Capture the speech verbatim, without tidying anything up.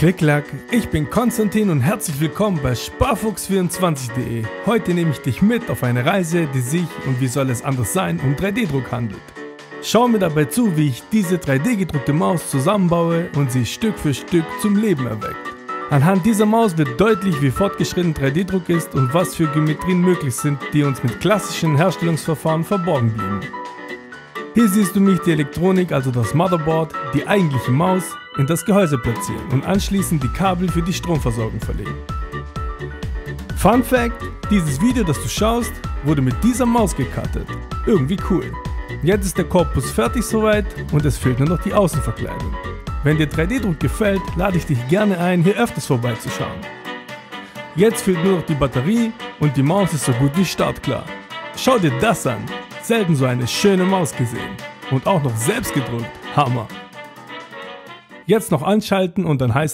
Klicklack, ich bin Konstantin und herzlich willkommen bei Sparfuchs vierundzwanzig punkt de. Heute nehme ich dich mit auf eine Reise, die sich, und wie soll es anders sein, um drei D Druck handelt. Schau mir dabei zu, wie ich diese drei D gedruckte Maus zusammenbaue und sie Stück für Stück zum Leben erweckt. Anhand dieser Maus wird deutlich, wie fortgeschritten drei D Druck ist und was für Geometrien möglich sind, die uns mit klassischen Herstellungsverfahren verborgen blieben. Hier siehst du mich die Elektronik, also das Motherboard, die eigentliche Maus, in das Gehäuse platzieren und anschließend die Kabel für die Stromversorgung verlegen. Fun Fact: Dieses Video, das du schaust, wurde mit dieser Maus gecuttet. Irgendwie cool. Jetzt ist der Korpus fertig soweit und es fehlt nur noch die Außenverkleidung. Wenn dir drei D Druck gefällt, lade ich dich gerne ein, hier öfters vorbeizuschauen. Jetzt fehlt nur noch die Batterie und die Maus ist so gut wie startklar. Schau dir das an! Selten so eine schöne Maus gesehen. Und auch noch selbst gedruckt. Hammer! Jetzt noch anschalten und dann heißt